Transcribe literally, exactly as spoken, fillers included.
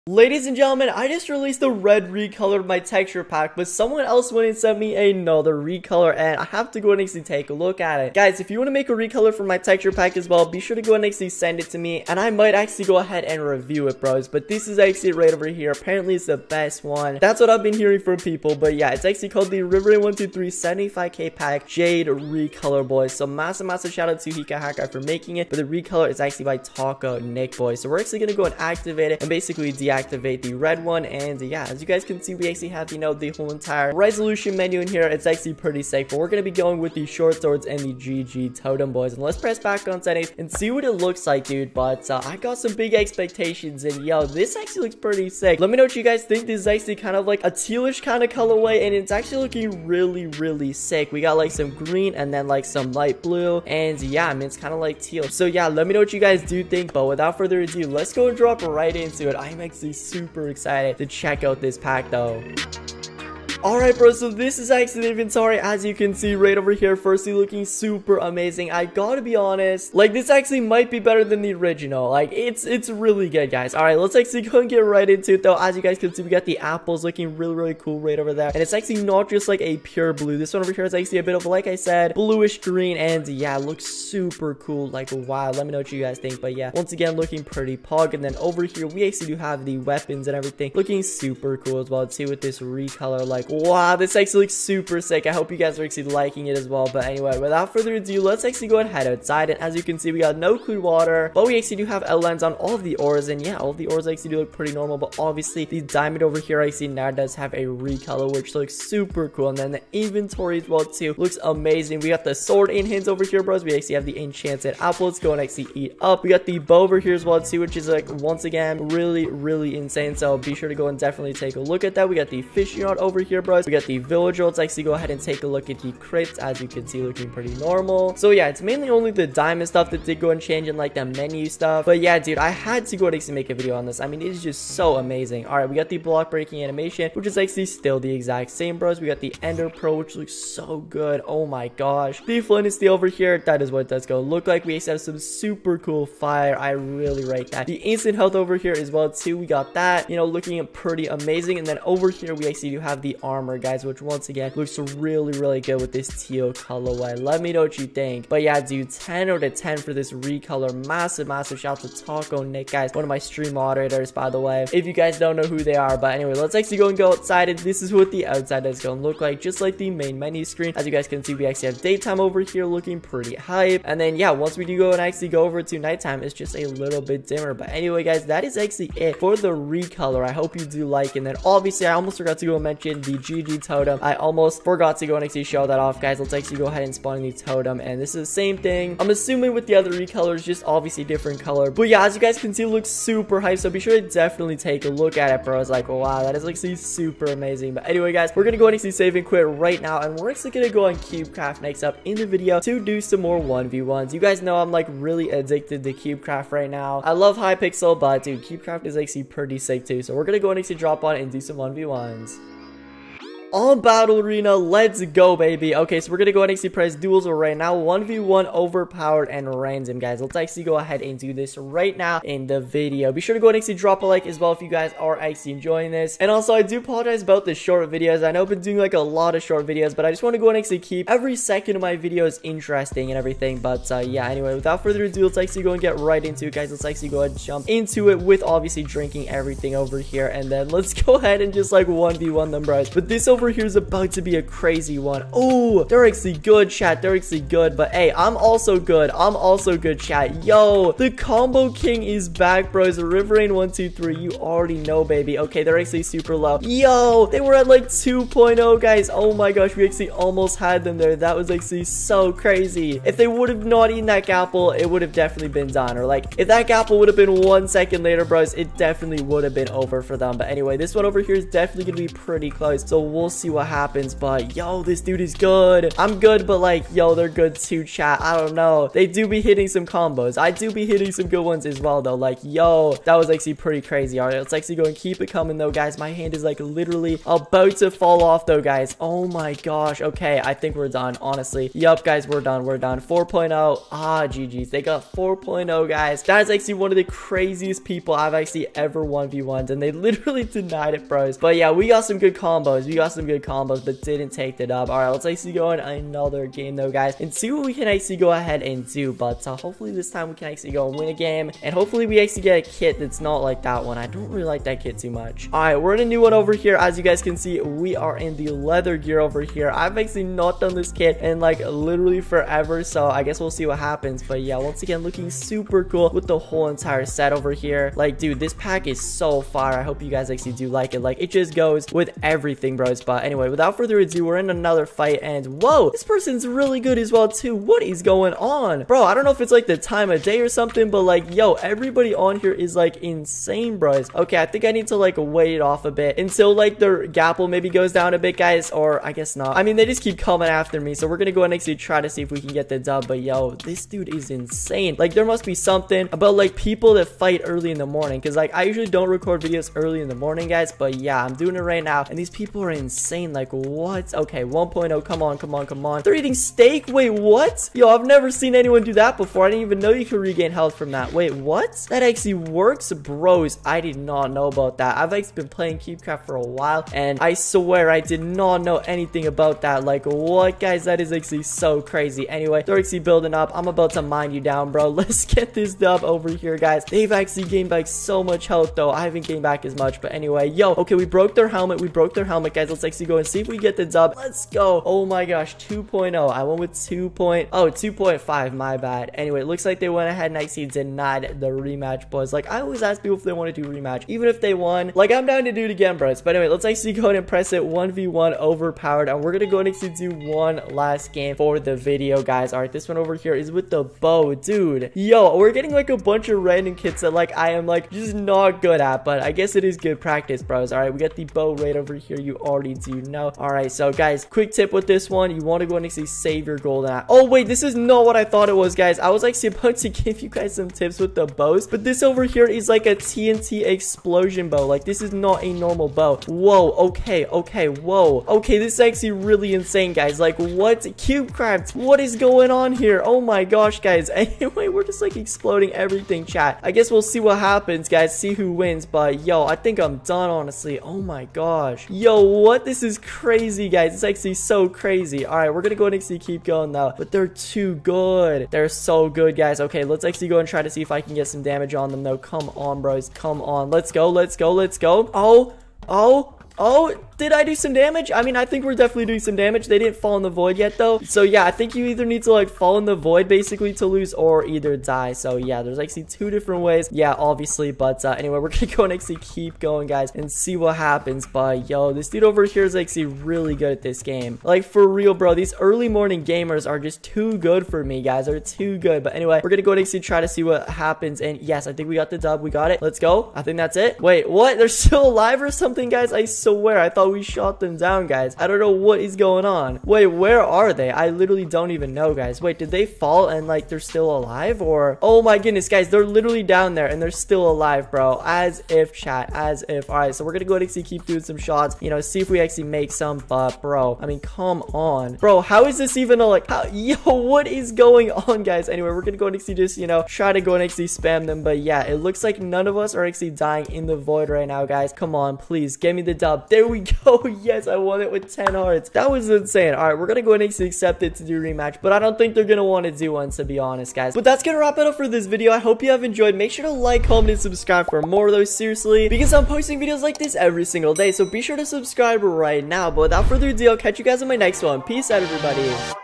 Ladies and gentlemen, I just released the red recolor of my texture pack, but someone else went and sent me another recolor, and I have to go and actually take a look at it. Guys, if you want to make a recolor for my texture pack as well, be sure to go and actually send it to me, and I might actually go ahead and review it, bros. But this is actually right over here. Apparently, it's the best one. That's what I've been hearing from people, but yeah, it's actually called the River Rain one two three seventy-five K pack Jade recolor, boys. So massive, massive shout out to Hika Hakai for making it, but the recolor is actually by Taco Nick, boys. So we're actually going to go and activate it and basically deactivate activate the red one. And yeah, as you guys can see, we actually have, you know, the whole entire resolution menu in here. It's actually pretty sick, but we're going to be going with the short swords and the G G totem, boys. And let's press back on settings and see what it looks like, dude. But uh, I got some big expectations, and yo, this actually looks pretty sick. Let me know what you guys think. This is actually kind of like a tealish kind of colorway, and it's actually looking really, really sick. We got like some green and then like some light blue, and yeah, I mean, it's kind of like teal. So yeah, let me know what you guys do think, but without further ado, let's go and drop right into it. I'm actually super excited to check out this pack though. Alright, bro, so this is actually the inventory, as you can see right over here. Firstly, looking super amazing. I gotta be honest, like, this actually might be better than the original. Like, it's it's really good, guys. Alright, let's actually go and get right into it though. As you guys can see, we got the apples looking really, really cool right over there, and it's actually not just like a pure blue. This one over here is actually a bit of, like I said, bluish green, and yeah, it looks super cool. Like, wow, let me know what you guys think. But yeah, once again, looking pretty pog. And then over here, we actually do have the weapons and everything looking super cool as well too, with this recolor. Like, wow, this actually looks super sick. I hope you guys are actually liking it as well. But anyway, without further ado, let's actually go and head outside. And as you can see, we got no clear water, but we actually do have outlines on all of the ores. And yeah, all of the ores actually do look pretty normal, but obviously the diamond over here I see now does have a recolor, which looks super cool. And then the inventory as well too looks amazing. We got the sword in hands over here, bros. We actually have the enchanted apple. Let's go and actually eat up. We got the bow over here as well too, which is like, once again, really, really insane. So be sure to go and definitely take a look at that. We got the fishing rod over here, bros. We got the villager. Let's actually go ahead and take a look at the crypt. As you can see, looking pretty normal. So yeah, it's mainly only the diamond stuff that did go and change in like the menu stuff. But yeah, dude, I had to go and actually make a video on this. I mean, it is just so amazing. All right, we got the block breaking animation, which is actually still the exact same, bros. We got the ender pearl, which looks so good. Oh my gosh. The flint is still over here. That is what that's going to look like. We actually have some super cool fire. I really rate that. The instant health over here as well too. We got that, you know, looking pretty amazing. And then over here, we actually do have the armor, guys, which once again looks really, really good with this teal colorway. Let me know what you think. But yeah, dude, ten out of ten for this recolor. Massive, massive shout out to Taco Nick, guys. One of my stream moderators, by the way, if you guys don't know who they are. But anyway, let's actually go and go outside, and this is what the outside is going to look like, just like the main menu screen. As you guys can see, we actually have daytime over here looking pretty hype. And then yeah, once we do go and actually go over to nighttime, it's just a little bit dimmer. But anyway, guys, that is actually it for the recolor. I hope you do like. And then obviously, I almost forgot to go and mention the G G totem. I almost forgot to go and actually show that off, guys. Let's actually go ahead and spawn the totem, and this is the same thing, I'm assuming, with the other recolors, just obviously different color. But yeah, as you guys can see, it looks super hype, so be sure to definitely take a look at it, bro. It's like, wow, that is actually super amazing. But anyway, guys, we're gonna go and actually save and quit right now, and we're actually gonna go on CubeCraft next up in the video to do some more one v ones. You guys know I'm like really addicted to CubeCraft right now. I love Hypixel, but dude, CubeCraft is actually pretty sick too, so we're gonna go and actually drop on it and do some one v ones. On Battle Arena, let's go, baby. Okay, so we're gonna go ahead and actually press duels right now. one v one overpowered and random, guys. Let's actually go ahead and do this right now in the video. Be sure to go ahead and actually drop a like as well if you guys are actually enjoying this. And also, I do apologize about the short videos. I know I've been doing like a lot of short videos, but I just want to go ahead and actually keep every second of my videos interesting and everything. But uh, yeah, anyway, without further ado, let's actually go and get right into it, guys. Let's actually go ahead and jump into it with obviously drinking everything over here. And then let's go ahead and just like one v one them, bros. But this over Over here is about to be a crazy one. Oh, they're actually good, chat. They're actually good. But hey, I'm also good. I'm also good, chat. Yo, the combo king is back, bros. River Rain one two three. You already know, baby. Okay, they're actually super low. Yo, they were at like two point oh, guys. Oh my gosh, we actually almost had them there. That was actually so crazy. If they would have not eaten that gapple, it would have definitely been done. Or like, if that gapple would have been one second later, bros, it definitely would have been over for them. But anyway, this one over here is definitely gonna be pretty close. So we'll see what happens. But yo, this dude is good. I'm good, but like, yo, they're good too, chat. I don't know. They do be hitting some combos. I do be hitting some good ones as well, though. Like, yo, that was actually pretty crazy. All right, let's actually go and keep it coming, though, guys. My hand is like literally about to fall off, though, guys. Oh my gosh. Okay, I think we're done, honestly. Yup, guys, we're done. We're done. four point oh. Ah, G G's. They got four point oh, guys. That is actually one of the craziest people I've actually ever one v one'd, and they literally denied it, bros. But yeah, we got some good combos. We got some good combos, but didn't take it up. All right, let's actually go in another game, though, guys, and see what we can actually go ahead and do. But uh, hopefully this time we can actually go and win a game, and hopefully we actually get a kit that's not like that one. I don't really like that kit too much. All right, we're in a new one over here. As you guys can see, we are in the leather gear over here. I've actually not done this kit in like literally forever, so I guess we'll see what happens. But yeah, once again, looking super cool with the whole entire set over here. Like, dude, this pack is so fire. I hope you guys actually do like it. Like, it just goes with everything, bros. But anyway, without further ado, we're in another fight, and whoa, this person's really good as well too. What is going on, bro? I don't know if it's like the time of day or something, but like, yo, everybody on here is like insane, bros. Okay, I think I need to like wait it off a bit until like their gapple maybe goes down a bit, guys, or I guess not. I mean, they just keep coming after me, so we're gonna go and actually try to see if we can get the dub. But yo, this dude is insane. Like, there must be something about like people that fight early in the morning, because like I usually don't record videos early in the morning, guys, but yeah, I'm doing it right now, and these people are insane. Like, what? Okay, one point oh. Come on, come on, come on. They're eating steak. Wait, what? Yo, I've never seen anyone do that before. I didn't even know you could regain health from that. Wait, what? That actually works, bros. I did not know about that. I've actually been playing Cubecraft for a while, and I swear I did not know anything about that. Like, what, guys? That is actually so crazy. Anyway, they're actually building up. I'm about to mine you down, bro. Let's get this dub over here, guys. They've actually gained back so much health, though. I haven't gained back as much, but anyway, yo, okay, we broke their helmet. We broke their helmet, guys. Let's actually go and see if we get the dub. Let's go. Oh my gosh, two point oh. I went with two point oh, two point five, my bad. Anyway, it looks like they went ahead and actually denied the rematch, boys. Like, I always ask people if they want to do rematch, even if they won. Like, I'm down to do it again, bros. But anyway, let's actually go ahead and press it. one v one overpowered, and we're gonna go and actually do one last game for the video, guys. All right, this one over here is with the bow, dude. Yo, we're getting like a bunch of random kits that like I am like just not good at, but I guess it is good practice, bros. All right, we got the bow right over here. You already do know. All right, so guys, quick tip with this one, you want to go and actually save your golden apple. Oh wait, this is not what I thought it was, guys. I was actually about to give you guys some tips with the bows, but this over here is like a T N T explosion bow. Like, this is not a normal bow. Whoa, okay, okay, whoa. Okay, this is actually really insane, guys. Like, what? Cubecraft, what is going on here? Oh my gosh, guys. Anyway, we're just like exploding everything, chat. I guess we'll see what happens, guys. See who wins, but yo, I think I'm done, honestly. Oh my gosh. Yo, what? This is crazy, guys. It's actually so crazy. All right, we're gonna go and actually keep going though, but they're too good. They're so good, guys. Okay, let's actually go and try to see if I can get some damage on them though. Come on, bros. Come on. Let's go. Let's go. Let's go. Oh, oh. Oh, did I do some damage? I mean, I think we're definitely doing some damage. They didn't fall in the void yet, though. So, yeah, I think you either need to, like, fall in the void, basically, to lose, or either die. So, yeah, there's actually two different ways. Yeah, obviously. But, uh, anyway, we're gonna go and actually keep going, guys, and see what happens. But, yo, this dude over here is actually really good at this game. Like, for real, bro. These early morning gamers are just too good for me, guys. They're too good. But, anyway, we're gonna go and actually try to see what happens. And, yes, I think we got the dub. We got it. Let's go. I think that's it. Wait, what? They're still alive or something, guys? I swear, I thought we shot them down, guys. I don't know what is going on. Wait, where are they? I literally don't even know, guys. Wait, did they fall and like they're still alive, or oh my goodness, guys, they're literally down there and they're still alive, bro? As if, chat, as if. All right, so we're gonna go ahead and actually keep doing some shots, you know, see if we actually make some. But bro, I mean, come on, bro, how is this even a like how, yo, what is going on, guys? Anyway, we're gonna go ahead and actually just, you know, try to go and actually spam them. But yeah, it looks like none of us are actually dying in the void right now, guys. Come on, please give me the dub. There we go. Yes, I won it with ten hearts. That was insane. All right, we're gonna go ahead and actually accept it to do a rematch, but I don't think they're gonna want to do one, to be honest, guys. But that's gonna wrap it up for this video. I hope you have enjoyed. Make sure to like, comment, and subscribe for more of those, seriously, because I'm posting videos like this every single day, so be sure to subscribe right now. But without further ado, I'll catch you guys in my next one. Peace out, everybody.